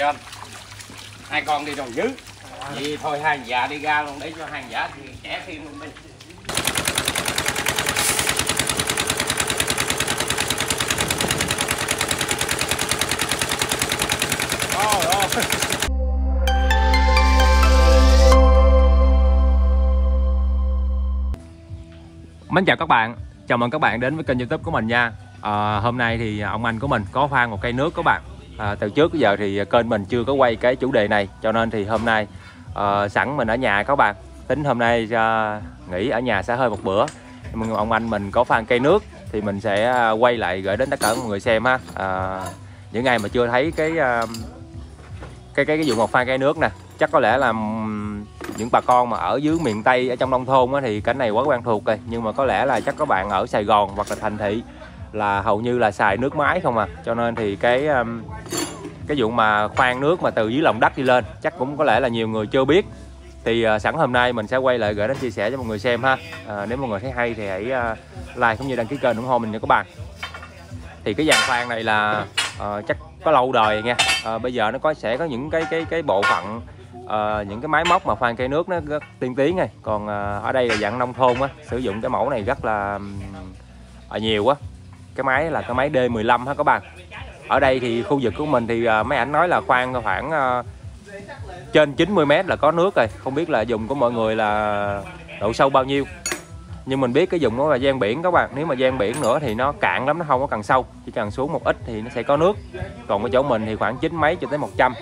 trên. Hai con đi đằng dưới. Vậy thôi hai thằng già đi ra luôn để cho hai thằng già thì trẻ thêm luôn đi. Mến chào các bạn, chào mừng các bạn đến với kênh YouTube của mình nha. Hôm nay thì ông anh của mình có khoan một cây nước các bạn. Từ trước tới giờ thì kênh mình chưa có quay cái chủ đề này, cho nên thì hôm nay sẵn mình ở nhà các bạn, tính hôm nay nghỉ ở nhà sẽ hơi một bữa. Ông anh mình có khoan cây nước thì mình sẽ quay lại gửi đến tất cả mọi người xem ha. Những ai mà chưa thấy cái vụ một khoan cây nước nè, chắc có lẽ là những bà con mà ở dưới miền Tây ở trong nông thôn á, thì cái này quá quen thuộc rồi, nhưng mà có lẽ là chắc các bạn ở Sài Gòn hoặc là thành thị là hầu như là xài nước máy không à, cho nên thì cái vụ mà khoan nước mà từ dưới lòng đất đi lên chắc cũng có lẽ là nhiều người chưa biết. Thì sẵn hôm nay mình sẽ quay lại gửi đến chia sẻ cho mọi người xem ha. Nếu mọi người thấy hay thì hãy like cũng như đăng ký kênh ủng hộ mình nha các bạn. Thì cái dàn khoan này là chắc có lâu đời nha. Bây giờ nó sẽ có những cái bộ phận, những cái máy móc mà khoan cây nước nó rất tiên tiến này. Còn ở đây là dạng nông thôn á, sử dụng cái mẫu này rất là nhiều quá. Cái máy là cái máy D15 ha các bạn. Ở đây thì khu vực của mình thì mấy ảnh nói là khoan khoảng trên 90 m là có nước rồi. Không biết là dùng của mọi người là độ sâu bao nhiêu. Nhưng mình biết cái vùng đó là gian biển các bạn. Nếu mà gian biển nữa thì nó cạn lắm, nó không có cần sâu. Chỉ cần xuống một ít thì nó sẽ có nước. Còn cái chỗ mình thì khoảng 90 mấy cho tới 100.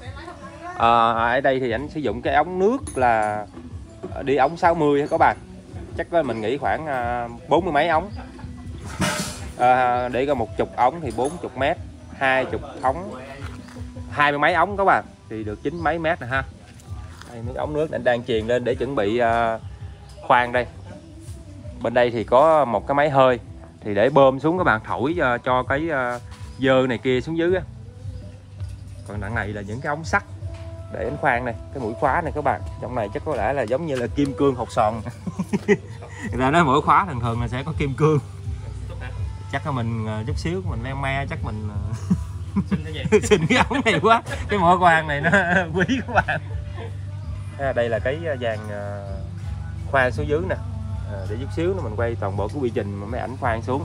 Ở đây thì anh sử dụng cái ống nước là đi ống 60 các bạn. Chắc mình nghĩ khoảng 40 mấy ống. Để có 10 ống thì 40 m, 20 ống 20 mấy ống các bạn thì được 9 mấy mét nè ha. Đây, nước ống nước đang truyền lên để chuẩn bị khoan đây. Bên đây thì có một cái máy hơi thì để bơm xuống các bạn, thổi cho cái dơ này kia xuống dưới á. Còn đằng này là những cái ống sắt để đánh khoan này, cái mũi khóa này các bạn. Trong này chắc có lẽ là giống như là kim cương hột sòn. Người ta nói mũi khóa thường là sẽ có kim cương. Chắc là mình chút xíu mình leo me chắc mình xin cái ống này quá. Cái mũi khoan này nó quý các bạn. Đây là cái dàn khoan xuống dưới nè. Để chút xíu nữa mình quay toàn bộ cái quy trình mà mấy ảnh khoan xuống.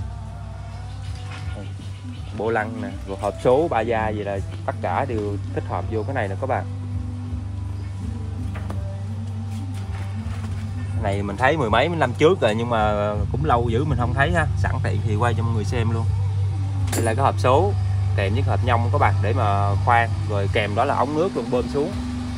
Bộ lăng nè, rồi hộp số 3 gia gì là tất cả đều tích hợp vô cái này nè các bạn. Cái này mình thấy mười mấy năm trước rồi nhưng mà cũng lâu dữ mình không thấy ha. Sẵn tiện thì quay cho mọi người xem luôn. Đây là cái hộp số kèm với hộp nhông các bạn để mà khoan, rồi kèm đó là ống nước luôn bơm xuống.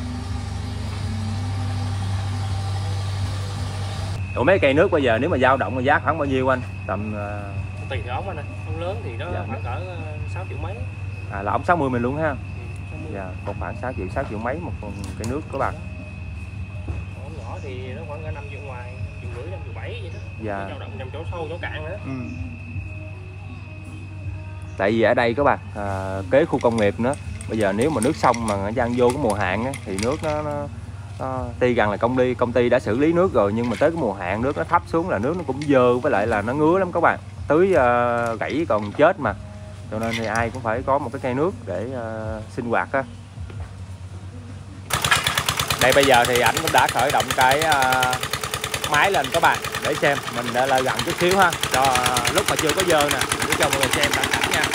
Ủa mấy cây nước bây giờ nếu mà dao động giá khoảng bao nhiêu anh? Tầm tùy theo ống anh ơi. Ống lớn thì nó khoảng cỡ 6 triệu mấy. Là ống 60 mình luôn ha. Dạ, còn khoảng 6 triệu mấy một cây nước các bạn. Ống nhỏ thì nó khoảng cỡ 5 triệu ngoài, 1,5 triệu, 5 triệu 7 vậy đó. Dạ. Dao động nằm chỗ sâu chỗ cạn nữa. Tại vì ở đây các bạn kế khu công nghiệp nữa. Bây giờ nếu mà nước sông mà dang vô cái mùa hạn á, thì nước nó tuy rằng là công ty đã xử lý nước rồi, nhưng mà tới cái mùa hạn nước nó thấp xuống là nước nó cũng dơ, với lại là nó ngứa lắm các bạn. Tưới gãy còn chết mà. Cho nên thì ai cũng phải có một cái cây nước để sinh hoạt á. Đây bây giờ thì ảnh cũng đã khởi động cái máy lên các bạn để xem. Mình đã lại gần chút xíu ha, cho lúc mà chưa có dơ nè, để cho mọi người xem cận cảnh nha.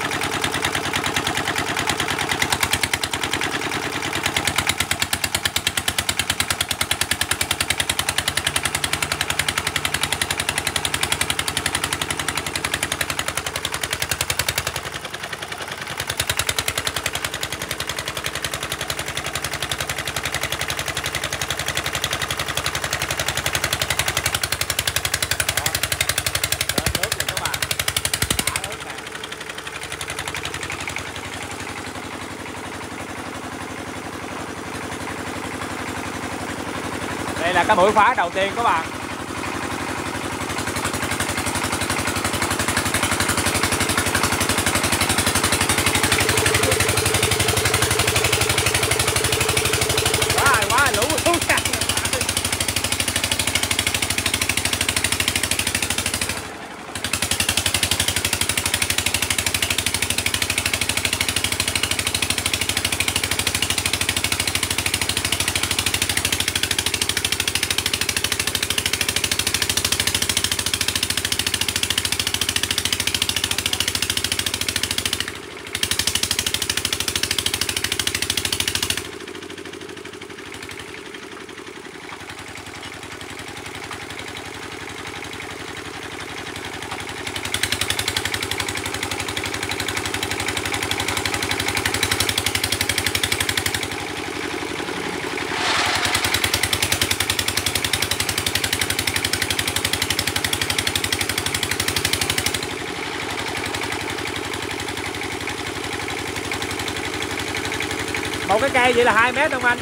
Đây là cái mũi khóa đầu tiên các bạn. Quá lũ xuống nha. một cái cây vậy là 2 mét không anh?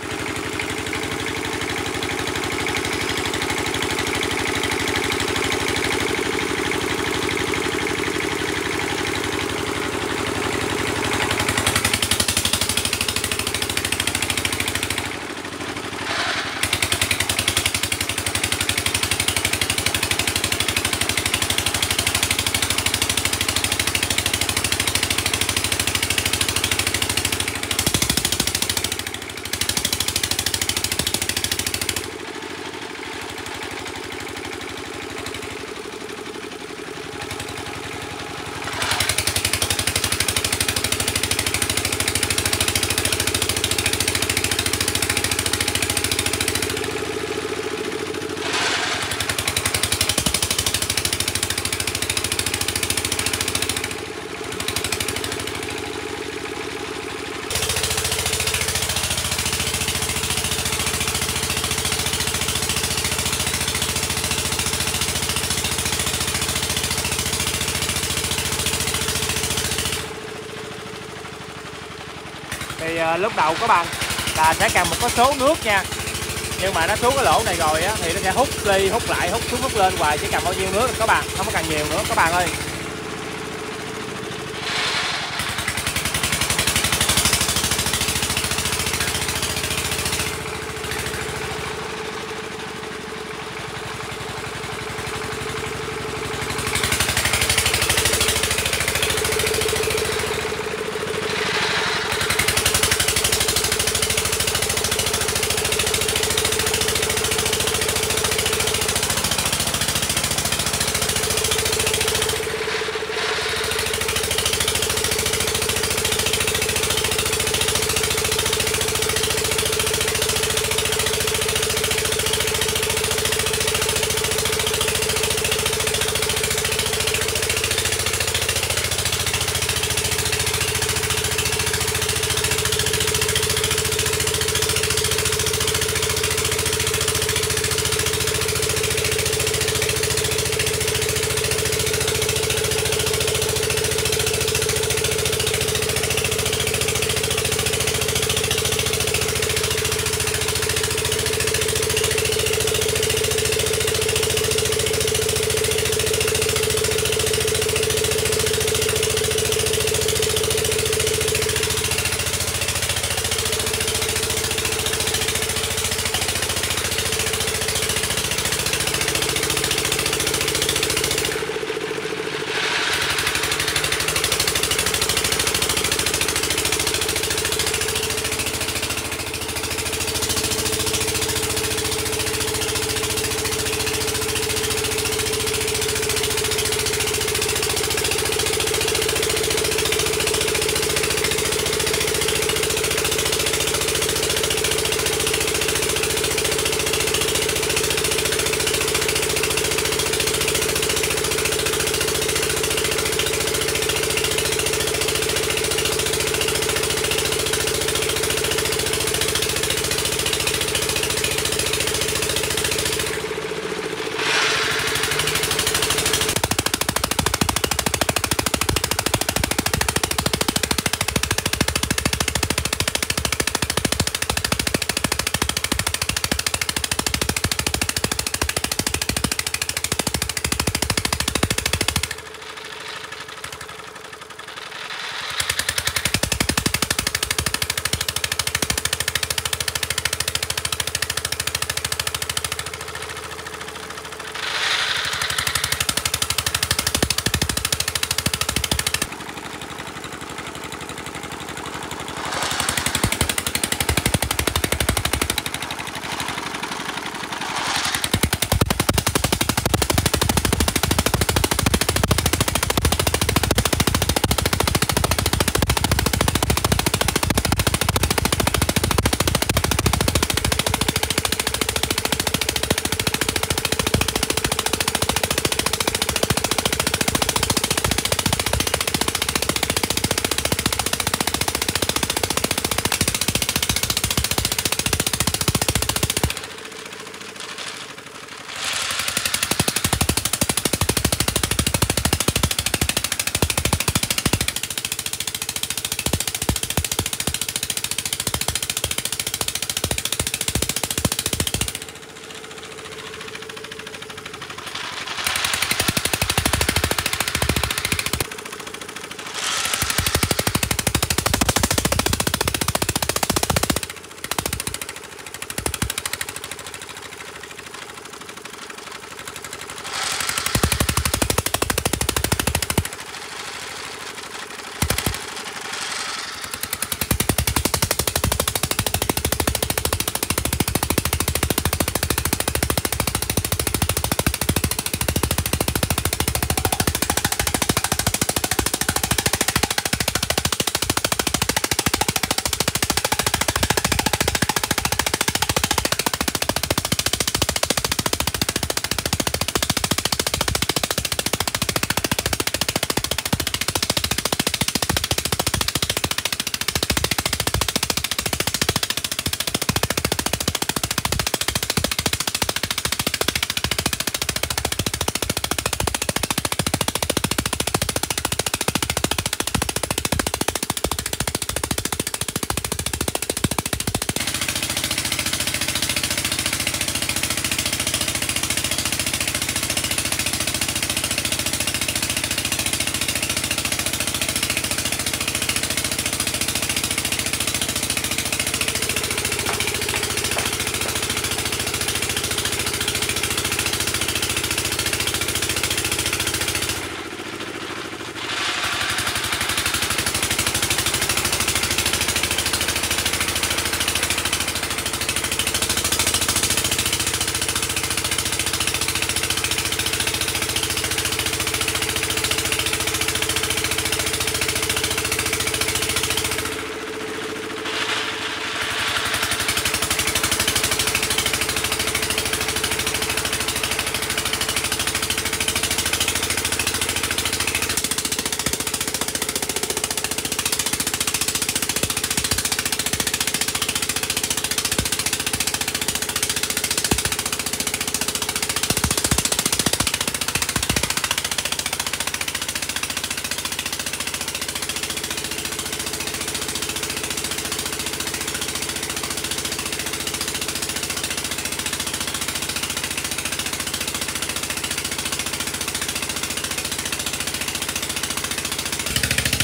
Thì lúc đầu các bạn là sẽ cần một cái số nước nha, nhưng mà nó xuống cái lỗ này rồi á thì nó sẽ hút đi hút lại, hút xuống hút lên hoài, chỉ cần bao nhiêu nước các bạn, không có cần nhiều nữa các bạn ơi.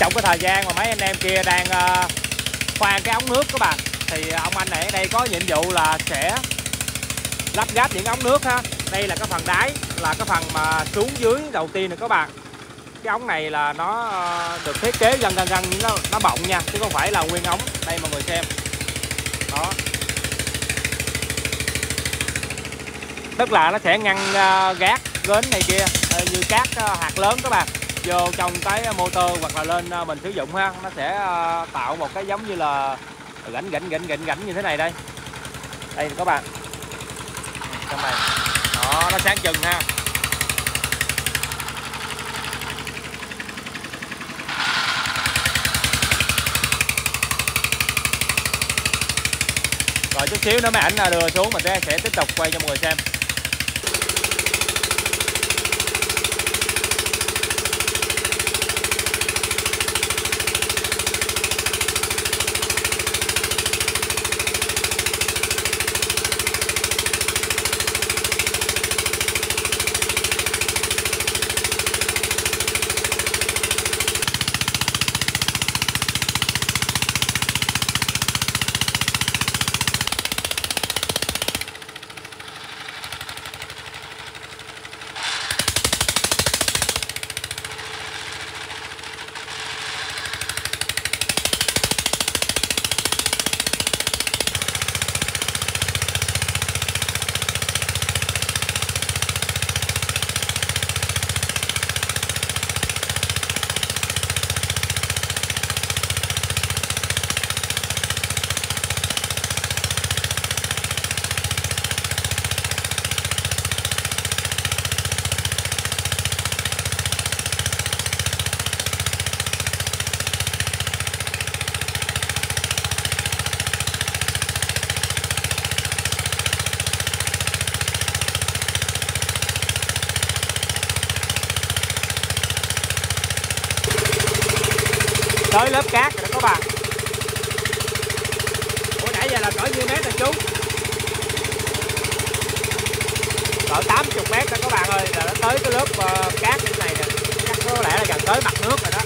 trong cái thời gian mà mấy anh em kia đang khoan cái ống nước các bạn, thì ông anh này ở đây có nhiệm vụ là sẽ lắp ghép những ống nước ha. Đây là cái phần đáy, là cái phần mà xuống dưới đầu tiên này các bạn. Cái ống này là nó được thiết kế gần nó bọng nha, chứ không phải là nguyên ống. Đây mọi người xem đó, tức là nó sẽ ngăn gác gến này kia như cát hạt lớn các bạn vô trong cái motor hoặc là lên mình sử dụng ha, nó sẽ tạo một cái giống như là gãnh như thế này đây. Đây các bạn, trong này đó, nó sáng chừng ha. Rồi chút xíu nữa mấy ảnh đưa xuống mình sẽ tiếp tục quay cho mọi người xem. Tới lớp cát rồi đó các bạn. Ủa nãy giờ là cỡ nhiêu mét rồi chú? Cỡ 80 mét rồi các bạn ơi, là nó tới cái lớp cát như này nè. Chắc có lẽ là gần tới mặt nước rồi đó.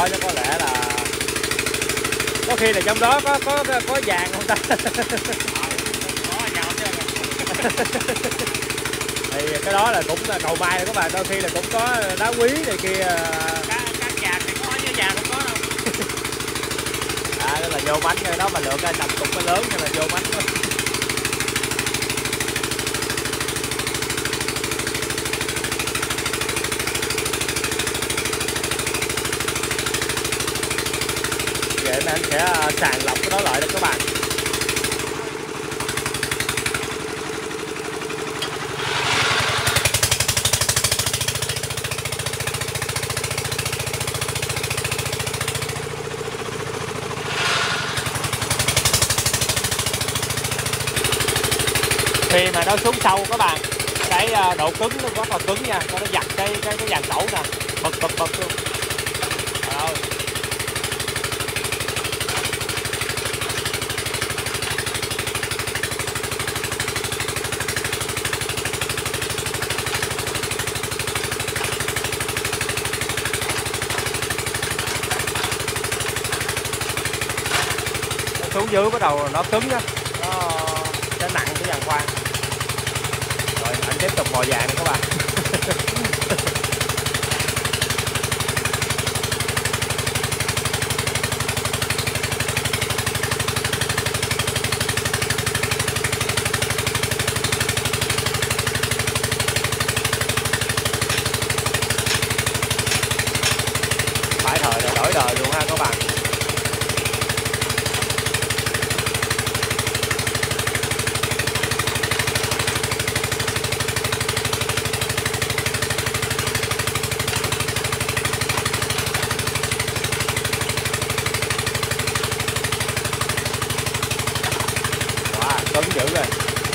đó chứ có lẽ là có khi là trong đó có vàng không ta. Thì cái đó là cũng là cầu may rồi các bạn, đôi khi là cũng có đá quý này kia. Cá vàng thì có chứ vàng không có đâu. Đó là vô bánh rồi đó, mà lượng ra tầm cục nó lớn nên là vô bánh thôi. Vậy nên anh sẽ sàng lọc cái đó lại đó các bạn. Khi mà nó xuống sâu các bạn, cái độ cứng nó rất là cứng nha, nó giật cái dàn cẩu nè, bật luôn. Rồi. Nó xuống dưới bắt đầu nó cứng á, nó nặng cái dàn khoan. Rồi anh tiếp tục mò vàng các bạn. Phải thời là đổi đời luôn ha các bạn. Cứng dữ rồi.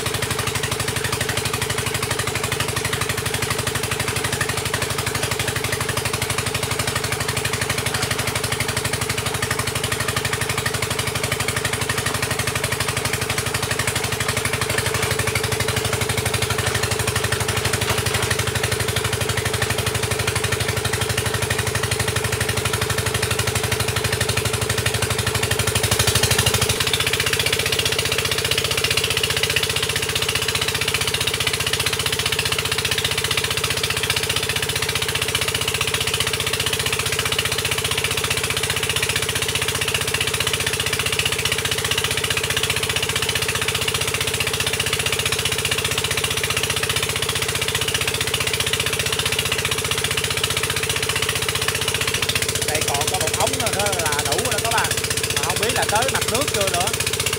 Đó là đủ rồi đó các bạn, mà không biết là tới mặt nước chưa nữa.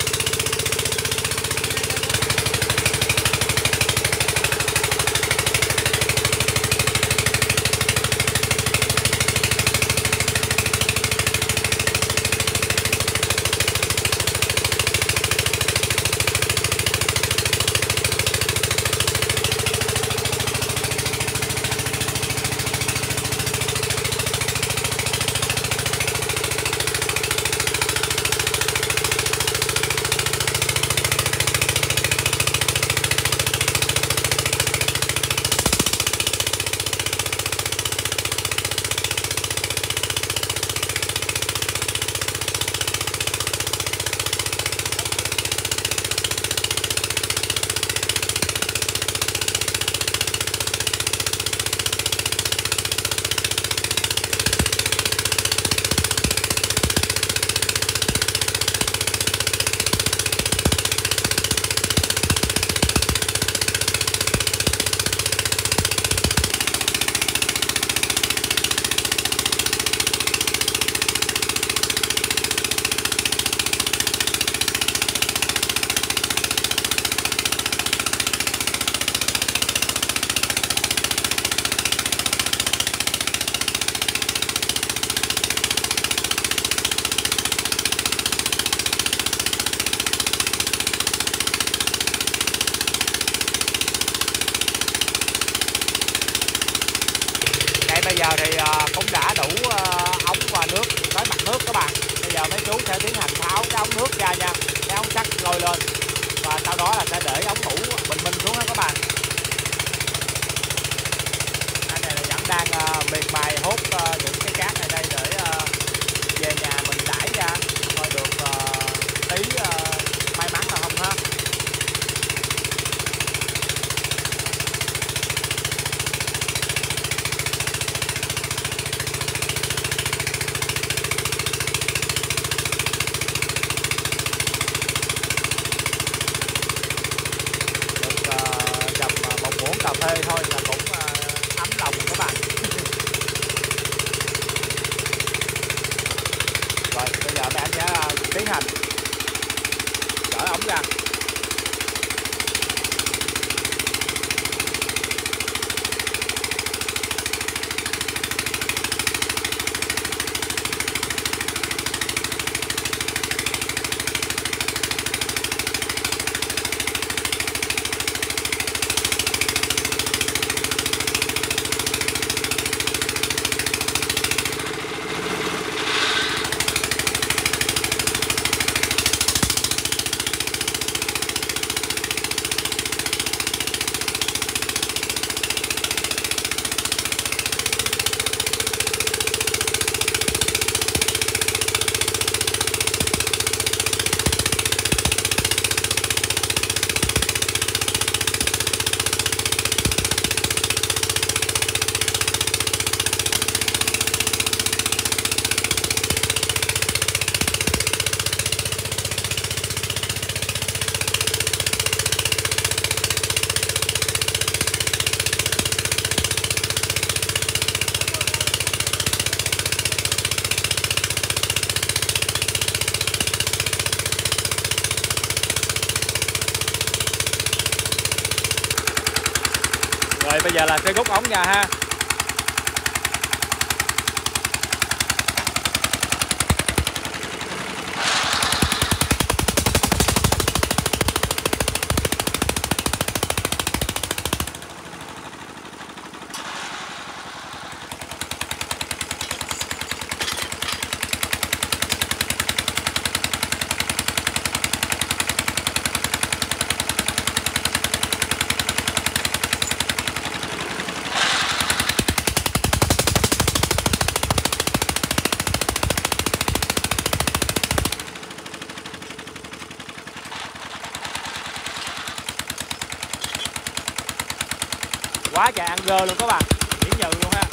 Bây giờ thì cũng đã đủ ống và nước tới mặt nước các bạn. Bây giờ mấy chú sẽ tiến hành tháo cái ống nước ra nha, cái ống sắt lôi lên, và sau đó là sẽ để ống tủ bình minh xuống đó các bạn. Cái này là dẫn đang miệt mài hút những cái cát này đây để về nhà mình đãi ra coi được tí may mắn là không ha. Cầm một muỗng cà phê thôi là cũng ấm lòng các bạn. Rồi bây giờ mấy anh sẽ tiến hành gỡ ống ra. Rồi bây giờ là sẽ rút ống nha ha. Quá trời ăn gơ luôn các bạn, điển nhừ luôn ha.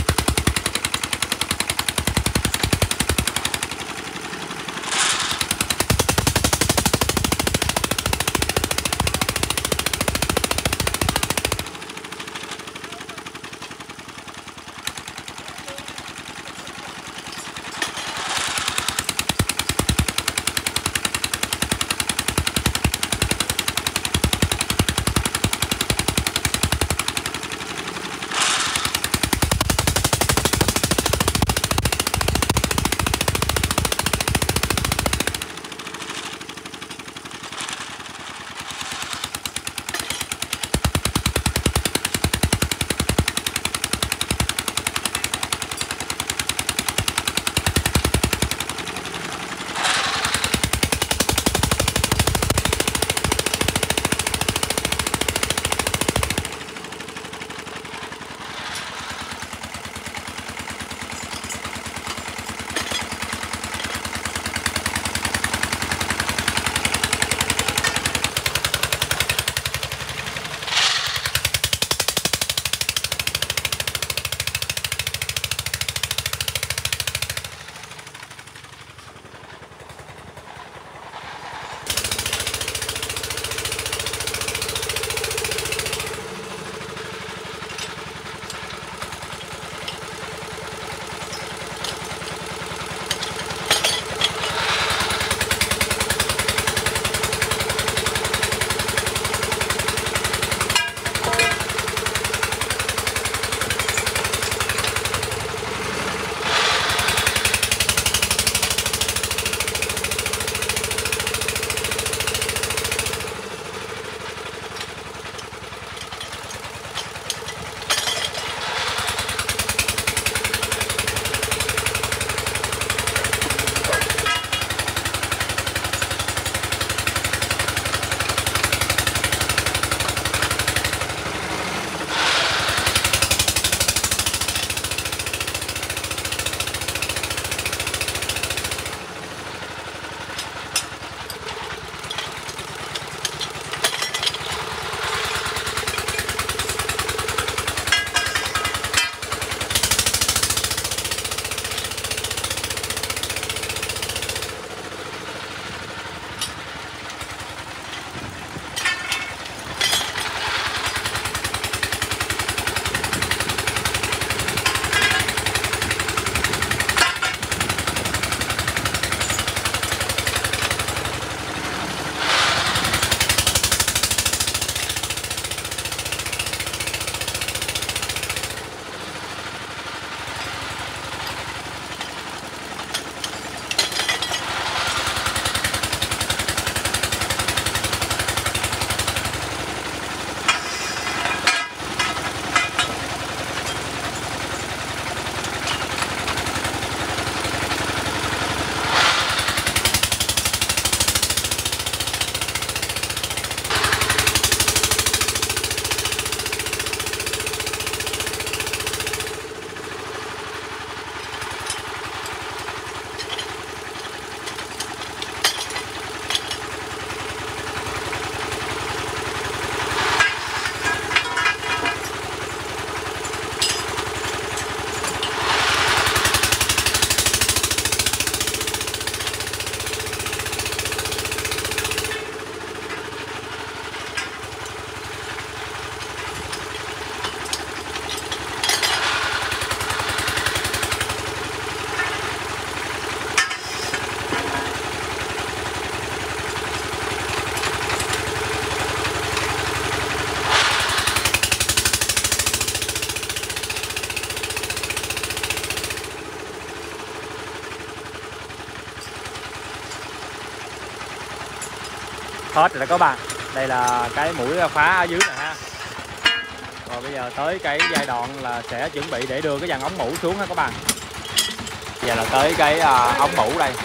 hết rồi đó các bạn. Đây là cái mũi phá ở dưới này ha. Rồi bây giờ tới cái giai đoạn là sẽ chuẩn bị để đưa cái dàn ống mũ xuống ha các bạn. Giờ là tới cái ống mũ đây.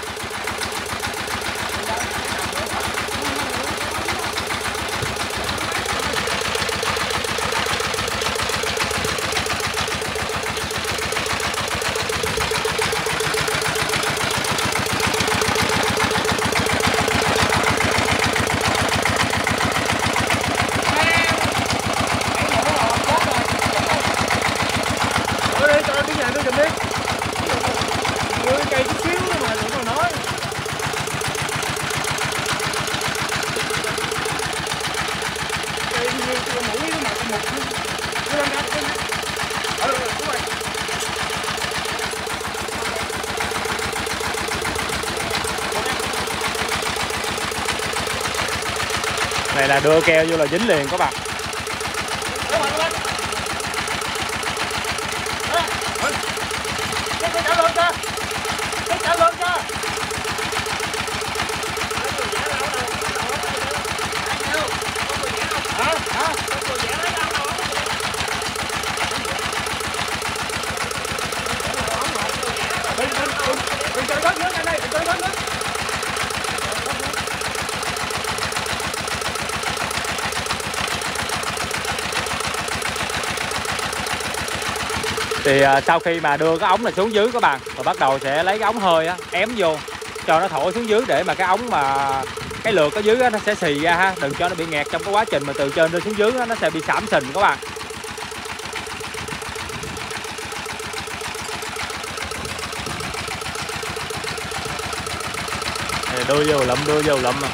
Này là đưa keo vô là dính liền các bạn. Thì sau khi mà đưa cái ống này xuống dưới các bạn, rồi bắt đầu sẽ lấy cái ống hơi á ém vô cho nó thổi xuống dưới, để mà cái ống mà cái lượt ở dưới á, nó sẽ xì ra ha, đừng cho nó bị nghẹt trong cái quá trình mà từ trên đưa xuống dưới á, nó sẽ bị xảm sình các bạn. Đưa vô lụm mà.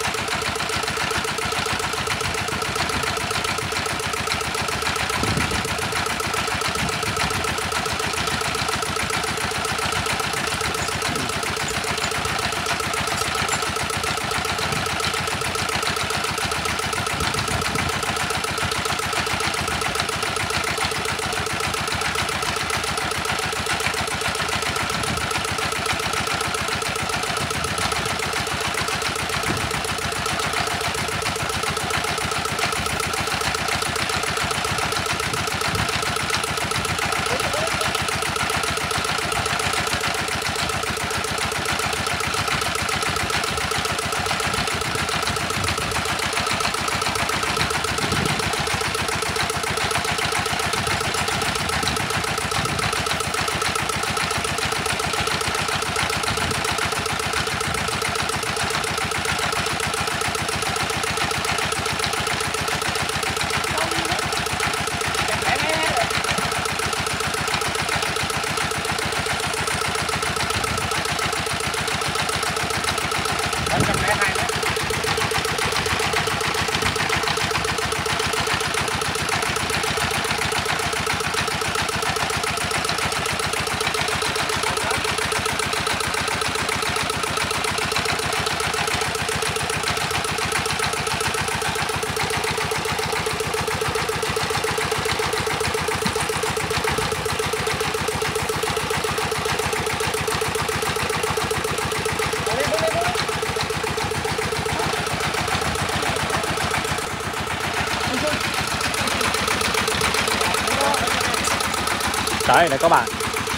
Đấy này các bạn.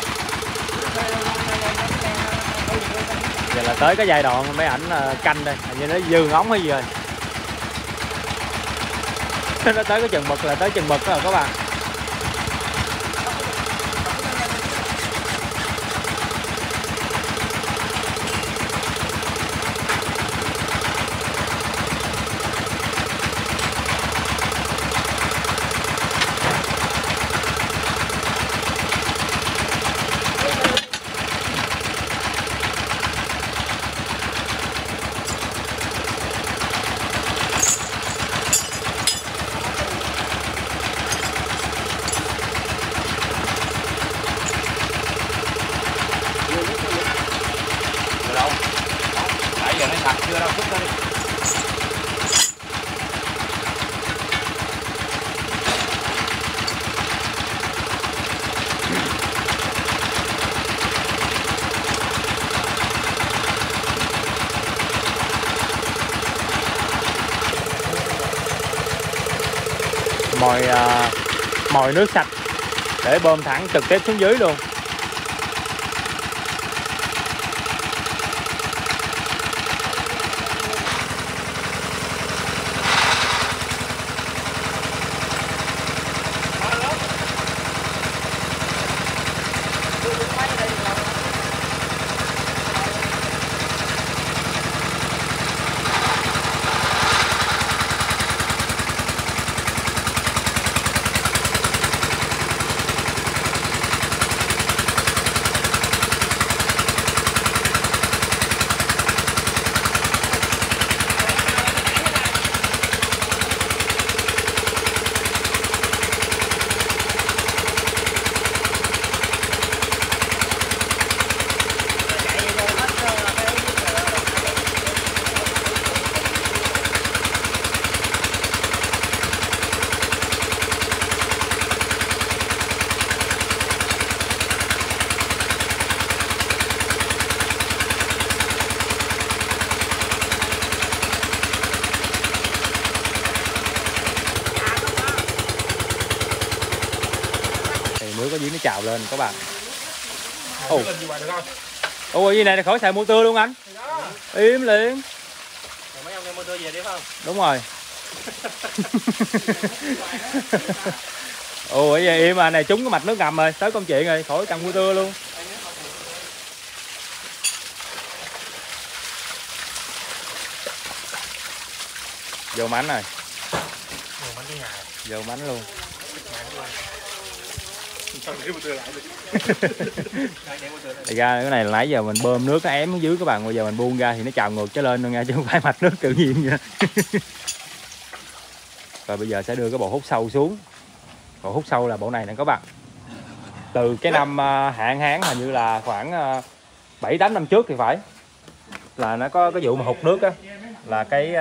Giờ là tới cái giai đoạn mấy ảnh canh đây, hình như nó dư ống hay gì rồi. Nó tới cái chừng mực là tới chừng mực rồi các bạn. Chưa đâu, xúc ra đi. mồi nước sạch để bơm thẳng trực tiếp xuống dưới luôn. Nước có dưới nó trào lên các bạn. Ồ gì này khỏi xài motor luôn anh. Im liền. Mấy ông đem motor về đi phải không? Đúng rồi. Ồ vậy im mà này trúng cái mạch nước ngầm rồi, tới công chuyện rồi, khỏi cần motor luôn. Vô mánh rồi. Vô mánh luôn. Thì ra cái này là nãy giờ mình bơm nước nó ém ở dưới các bạn, bây giờ mình buông ra thì nó trào ngược trở lên luôn nha, chứ không phải mạch nước tự nhiên vậy. Rồi bây giờ sẽ đưa cái bộ hút sâu xuống. Bộ hút sâu là bộ này nè các bạn. Từ cái năm hạn hán hình như là khoảng 7-8 năm trước thì phải, là nó có cái vụ mà hụt nước á, là cái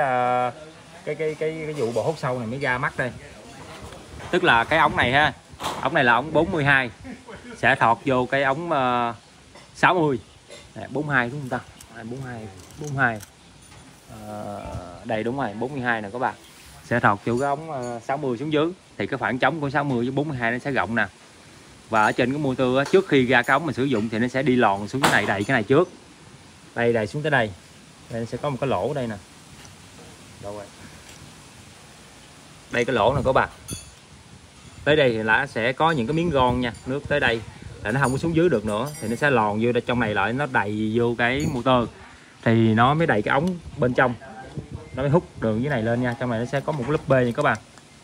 vụ bộ hút sâu này mới ra mắt đây. Tức là cái ống này ha, ống này là ống 42 sẽ thọt vô cái ống 60. 42 đúng không ta? 42 đây đúng rồi, 42 nè các bạn, sẽ thọt vô cái ống 60 xuống dưới, thì cái khoảng trống của 60 với 42 nó sẽ rộng nè. Và ở trên cái motor á, trước khi ra cái ống mình sử dụng thì nó sẽ đi lòn xuống cái này, đầy cái này trước, đây đầy xuống tới đây, đây sẽ có một cái lỗ đây nè. Đâu rồi? Đây cái lỗ này các bạn. Tới đây thì là sẽ có những cái miếng ron nha, nước tới đây là nó không có xuống dưới được nữa, thì nó sẽ lòn vô trong này lại, nó đầy vô cái motor thì nó mới đầy cái ống bên trong, nó mới hút đường dưới này lên nha. Trong này nó sẽ có một cái lớp B nha các bạn.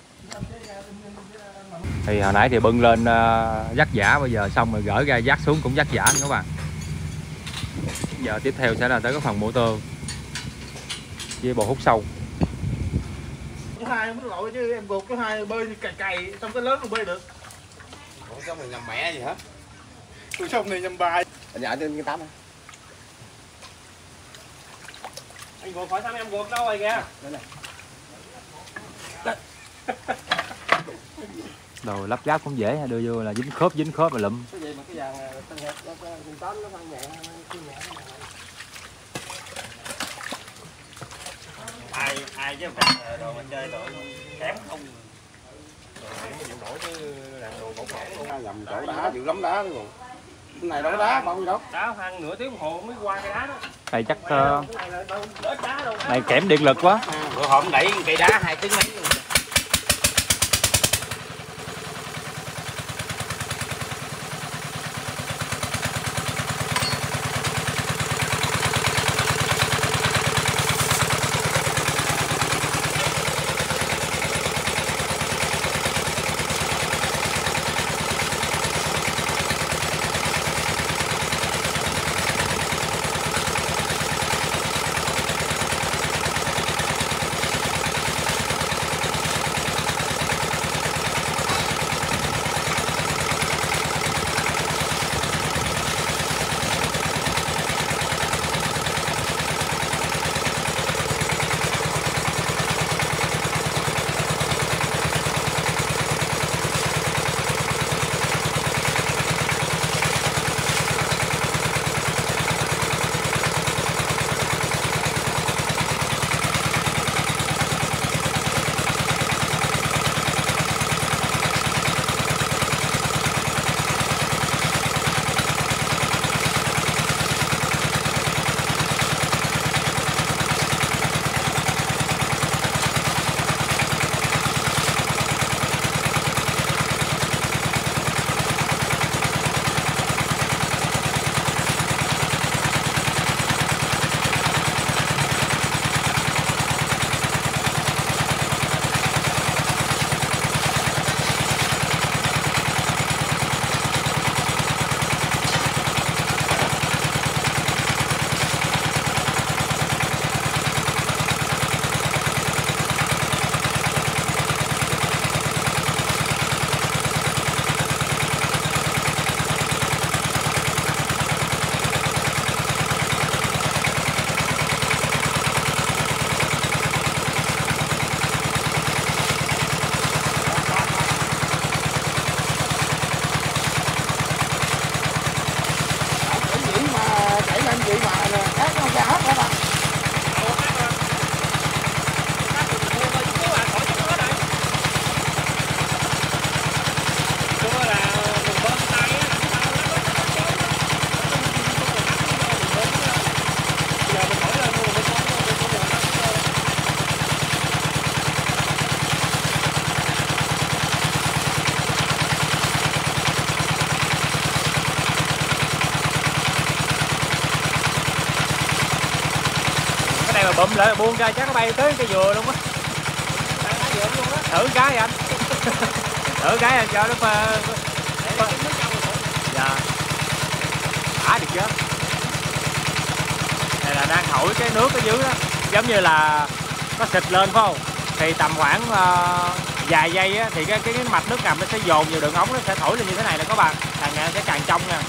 Thì hồi nãy thì bưng lên dắt giả, bây giờ xong rồi gỡ ra dắt xuống cũng dắt giả nữa các bạn. Giờ tiếp theo sẽ là tới cái phần motor với bộ hút sâu. Cái hai không có lội chứ em gục cái hai bơi cày trong cái lớn không bơi được. Không có mình làm mẹ gì hết. Tôi sông này nhầm bài. Anh nhảy trên cái tắm á. Anh gục khỏi thăm em gục đâu rồi kìa. Đây này. Đồ lắp ráp cũng dễ, đưa vô là dính khớp mà lụm. Cái gì mà cái dàn tân hẹp nó tóm nó nhẹ ai chứ không đồ mình chơi đồ kém không. Chịu nổi chứ làm đồ bổ khổ luôn. Nhầm chỗ đá dữ lắm đá luôn. Cái này đâu có đá bao nhiêu đâu. Đá khoảng nửa tiếng đồng hồ mới qua cái đá đó. Này chắc đá đâu. này kém điện lực quá. Bữa hôm đẩy cây đá 2 tiếng mấy luôn. bụm lại buông ra chắc nó bay tới cây dừa luôn á. Thử cái anh. Thử cái anh cho nó dạ. Được chưa? Này là đang thổi cái nước ở dưới đó, giống như là nó xịt lên phải không? Thì tầm khoảng vài giây á, thì cái mạch nước ngầm nó sẽ dồn vào đường ống, nó sẽ thổi lên như thế này nè các bạn, càng ngày sẽ càng trong nè.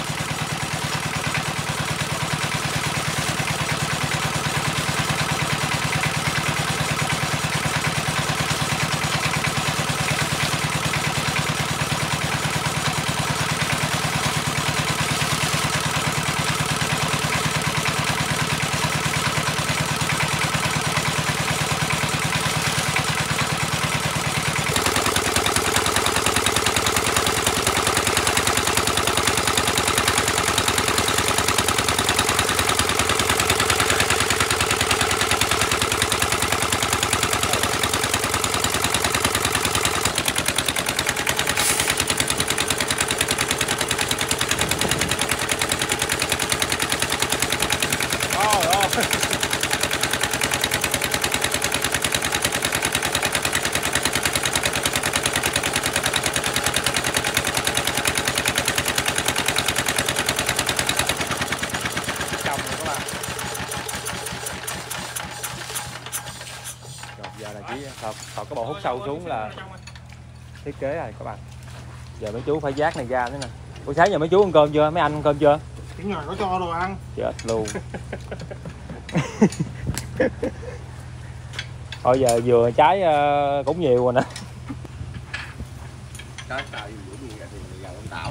Giờ là chỉ thọt cái bộ hút sâu xuống là thiết kế rồi các bạn. Giờ mấy chú phải vác này ra thế nè. Buổi sáng giờ mấy chú ăn cơm chưa? Mấy anh ăn cơm chưa? cái nhà có cho đồ ăn. Chết luôn. Thôi giờ vừa trái cũng nhiều rồi nè. Cái trời dữ gì thì giờ ông Tảo.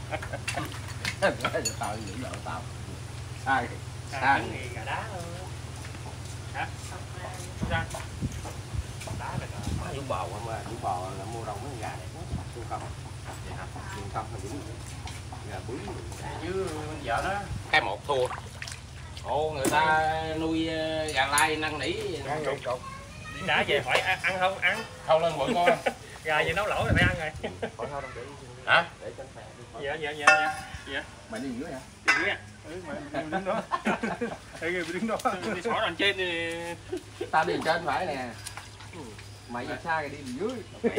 Cái trời dữ giờ ông Tảo. Sai. Sai. Gà đá luôn. Hả? Đá là Dũng bò mà Dũng bò là mua đồng mấy gà này nó xương không. Vậy hả? Xương không là Dũng. Gà bướm chứ vợ đó. Cái một thua. Ồ người ta nuôi gà lai năn nỉ cục. Đã về hỏi ăn không? Ăn. thâu lên bụi coi. Gà gì nấu lẩu là phải ăn rồi. Hả? Dạ. Mày đi dưới hả? Đi dưới à? Mày đứng đó. Đứng đó. Đi xỏ đằng trên thì Tao đi trên phải nè. Mày đi xa rồi đi dưới.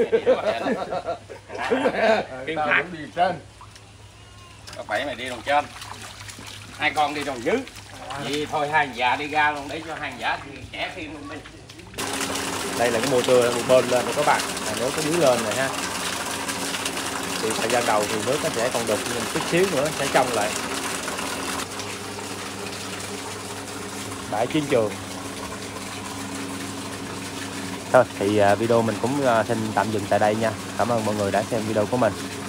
Tao cũng đi trên. Có phải mày đi đằng trên. Hai con đi đằng dưới. Vậy thôi hai già đi ra luôn để cho hai già thì trẻ thêm luôn đi. Đây là cái motor bên lên của các bạn, là nước có dưới lên rồi ha. Thì thời gian đầu thì nước nó sẽ còn đục nhưng chút xíu nữa sẽ trong lại. Bãi chiến trường. Thôi thì video mình cũng xin tạm dừng tại đây nha. Cảm ơn mọi người đã xem video của mình.